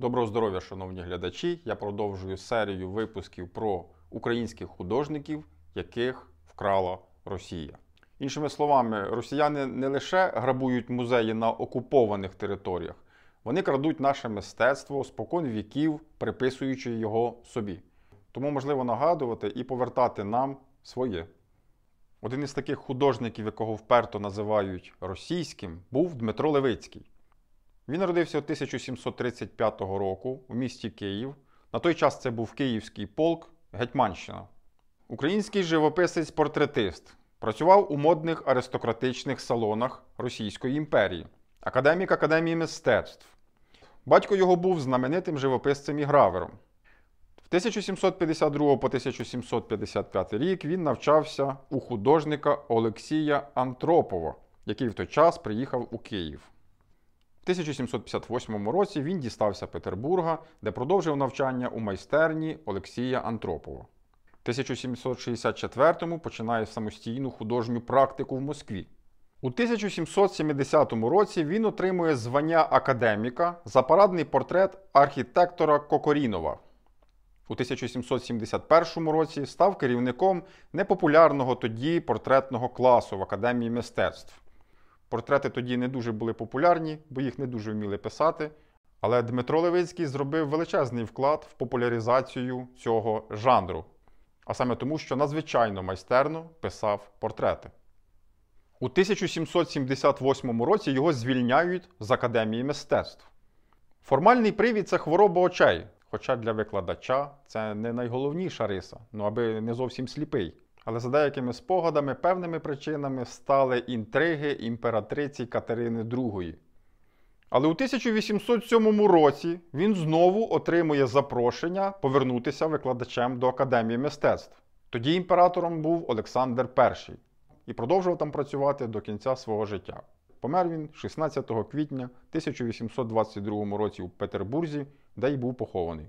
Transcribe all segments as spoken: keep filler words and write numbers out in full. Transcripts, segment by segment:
Доброго здоров'я, шановні глядачі! Я продовжую серію випусків про українських художників, яких вкрала Росія. Іншими словами, росіяни не лише грабують музеї на окупованих територіях, вони крадуть наше мистецтво спокон віків, приписуючи його собі. Тому можливо нагадувати і повертати нам своє. Один із таких художників, якого вперто називають російським, був Дмитро Левицький. Він народився тисяча сімсот тридцять п'ятого року у місті Київ. На той час це був Київський полк, Гетьманщина. Український живописець-портретист. Працював у модних аристократичних салонах Російської імперії. Академік Академії мистецтв. Батько його був знаменитим живописцем і гравером. В тисяча сімсот п'ятдесят другого по тисяча сімсот п'ятдесят п'ятий рік він навчався у художника Олексія Антропова, який в той час приїхав у Київ. В тисяча сімсот п'ятдесят восьмому році він дістався Петербурга, де продовжив навчання у майстерні Олексія Антропова. В тисяча сімсот шістдесят четвертому починає самостійну художню практику в Москві. У тисяча сімсот сімдесятому році він отримує звання академіка за парадний портрет архітектора Кокорінова. У тисяча сімсот сімдесят першому році став керівником непопулярного тоді портретного класу в Академії мистецтв. Портрети тоді не дуже були популярні, бо їх не дуже вміли писати. Але Дмитро Левицький зробив величезний вклад в популяризацію цього жанру. А саме тому, що надзвичайно майстерно писав портрети. У тисяча сімсот сімдесят восьмому році його звільняють з Академії мистецтв. Формальний привід – це хвороба очей. Хоча для викладача це не найголовніша риса, ну аби не зовсім сліпий. Але за деякими спогадами, певними причинами стали інтриги імператриці Катерини другої. Але у тисяча вісімсот сьомому році він знову отримує запрошення повернутися викладачем до Академії мистецтв. Тоді імператором був Олександр перший. І продовжував там працювати до кінця свого життя. Помер він шістнадцятого квітня тисяча вісімсот двадцять другому році у Петербурзі, де й був похований.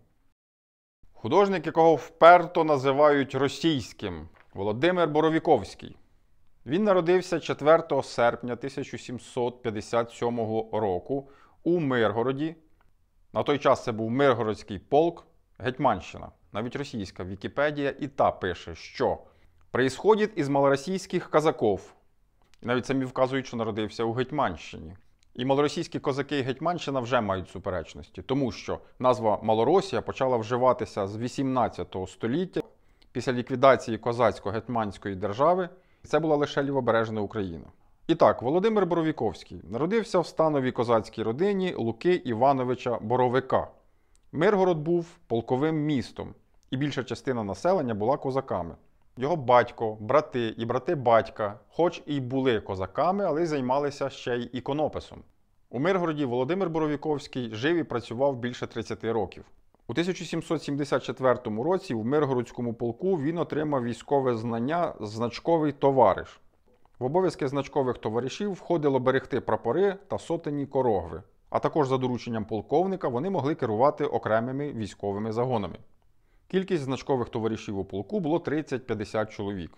Художник, якого вперто називають російським, Володимир Боровіковський. Він народився четвертого серпня тисяча сімсот п'ятдесят сьомого року у Миргороді. На той час це був Миргородський полк, Гетьманщина. Навіть російська Вікіпедія і та пише, що «происходит із малоросійських казаків». І навіть самі вказують, що народився у Гетьманщині. І малоросійські козаки і Гетьманщина вже мають суперечності, тому що назва Малоросія почала вживатися з вісімнадцятого століття після ліквідації козацько-гетьманської держави. Це була лише лівобережна Україна. І так, Володимир Боровіковський народився в становій козацькій родині Луки Івановича Боровика. Миргород був полковим містом, і більша частина населення була козаками. Його батько, брати і брати батька, хоч і були козаками, але й займалися ще й іконописом. У Миргороді Володимир Боровіковський жив і працював більше тридцяти років. У тисяча сімсот сімдесят четвертому році в Миргородському полку він отримав військове звання «Значковий товариш». В обов'язки значкових товаришів входило берегти прапори та сотенні корогви, а також за дорученням полковника вони могли керувати окремими військовими загонами. Кількість значкових товаришів у полку було тридцять-п'ятдесят чоловік.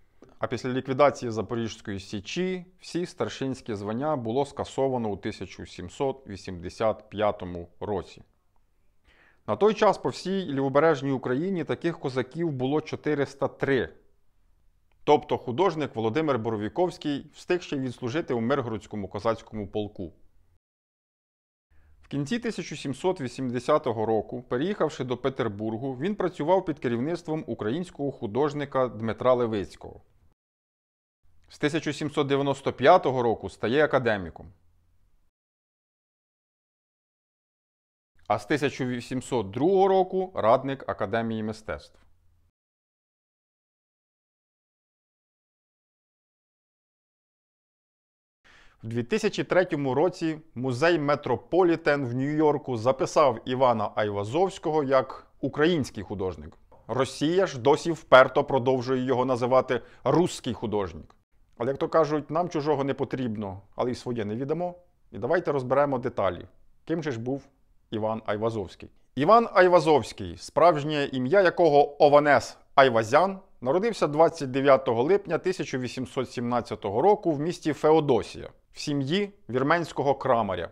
А після ліквідації Запорізької Січі всі старшинські звання було скасовано у тисяча сімсот вісімдесят п'ятому році. На той час по всій лівобережній Україні таких козаків було чотириста три. Тобто художник Володимир Боровіковський встиг ще й відслужити у Миргородському козацькому полку. В кінці тисяча сімсот вісімдесятого року, переїхавши до Петербургу, він працював під керівництвом українського художника Дмитра Левицького. З тисяча сімсот дев'яносто п'ятого року стає академіком. А з тисяча вісімсот другого року радник Академії мистецтв. У дві тисячі третьому році музей Метрополітен в Нью-Йорку записав Івана Айвазовського як український художник. Росія ж досі вперто продовжує його називати «русський художник». Але, як то кажуть, нам чужого не потрібно, але й своє не віддамо. І давайте розберемо деталі. Ким же ж був Іван Айвазовський? Іван Айвазовський, справжнє ім'я якого Ованес Айвазян, народився двадцять дев'ятого липня тисяча вісімсот сімнадцятого року в місті Феодосія в сім'ї вірменського крамаря.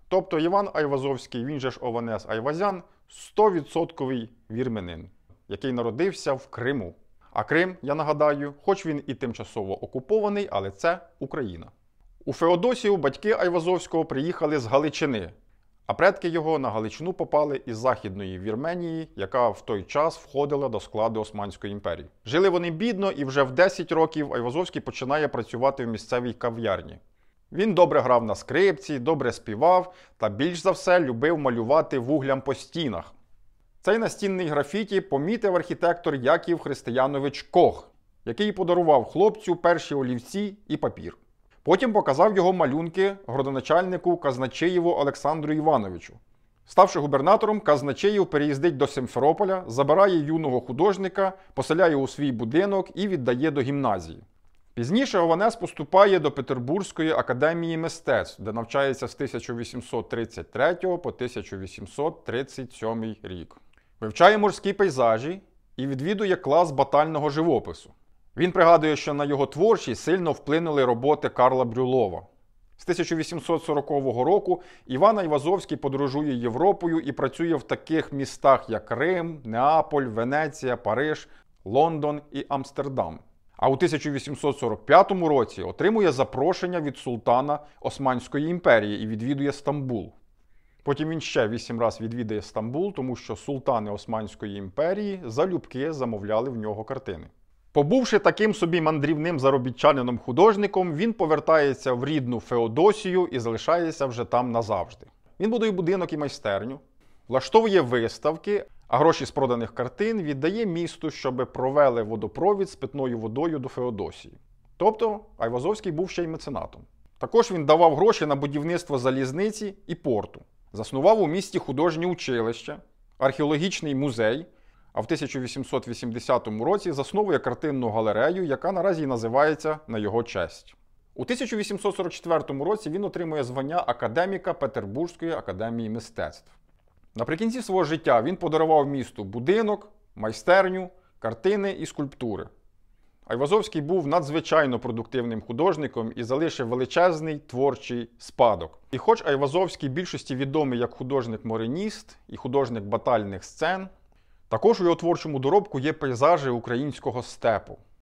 Тобто Іван Айвазовський, він же ж Ованес Айвазян, сто відсотків вірменин, який народився в Криму. А Крим, я нагадаю, хоч він і тимчасово окупований, але це Україна. У Феодосію батьки Айвазовського приїхали з Галичини, а предки його на Галичину попали із Західної Вірменії, яка в той час входила до складу Османської імперії. Жили вони бідно, і вже в десять років Айвазовський починає працювати в місцевій кав'ярні. Він добре грав на скрипці, добре співав та більш за все любив малювати вуглям по стінах. Цей настінний графіті помітив архітектор Яків Християнович Кох, який подарував хлопцю перші олівці і папір. Потім показав його малюнки градоначальнику Казначеєву Олександру Івановичу. Ставши губернатором, Казначеєв переїздить до Симферополя, забирає юного художника, поселяє у свій будинок і віддає до гімназії. Пізніше Ованес поступає до Петербурзької академії мистецтв, де навчається з тисяча вісімсот тридцять третього по тисяча вісімсот тридцять сьомий рік. Вивчає морські пейзажі і відвідує клас батального живопису. Він пригадує, що на його творчість сильно вплинули роботи Карла Брюлова. З тисяча вісімсот сорокового року Іван Айвазовський подорожує Європою і працює в таких містах, як Рим, Неаполь, Венеція, Париж, Лондон і Амстердам. А у тисяча вісімсот сорок п'ятому році отримує запрошення від султана Османської імперії і відвідує Стамбул. Потім він ще вісім разів відвідає Стамбул, тому що султани Османської імперії залюбки замовляли в нього картини. Побувши таким собі мандрівним заробітчанином-художником, він повертається в рідну Феодосію і залишається вже там назавжди. Він будує будинок і майстерню, влаштовує виставки, а гроші з проданих картин віддає місту, щоб провели водопровід з питною водою до Феодосії. Тобто Айвазовський був ще й меценатом. Також він давав гроші на будівництво залізниці і порту. Заснував у місті художнє училище, археологічний музей, а в тисяча вісімсот вісімдесятому році засновує картинну галерею, яка наразі називається на його честь. У тисяча вісімсот сорок четвертому році він отримує звання академіка Петербурзької академії мистецтв. Наприкінці свого життя він подарував місту будинок, майстерню, картини і скульптури. Айвазовський був надзвичайно продуктивним художником і залишив величезний творчий спадок. І хоч Айвазовський більшості відомий як художник-мориніст і художник батальних сцен, також у його творчому доробку є пейзажі українського степу.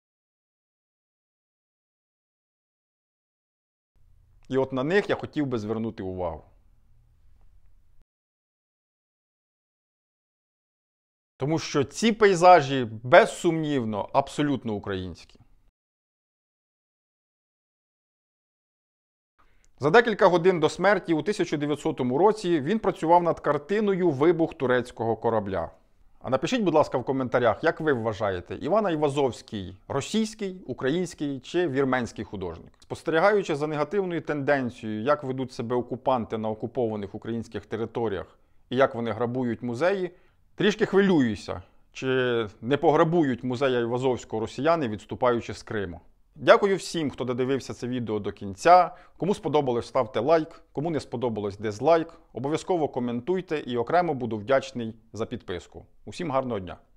І от на них я хотів би звернути увагу. Тому що ці пейзажі, безсумнівно, абсолютно українські. За декілька годин до смерті у тисяча дев'ятсотому році він працював над картиною «Вибух турецького корабля». А напишіть, будь ласка, в коментарях, як ви вважаєте, Іван Айвазовський – російський, український чи вірменський художник? Спостерігаючи за негативною тенденцією, як ведуть себе окупанти на окупованих українських територіях і як вони грабують музеї, трішки хвилююся, чи не пограбують музей Айвазовського росіяни, відступаючи з Криму. Дякую всім, хто додивився це відео до кінця. Кому сподобалось, ставте лайк, кому не сподобалось, дизлайк. Обов'язково коментуйте і окремо буду вдячний за підписку. Усім гарного дня!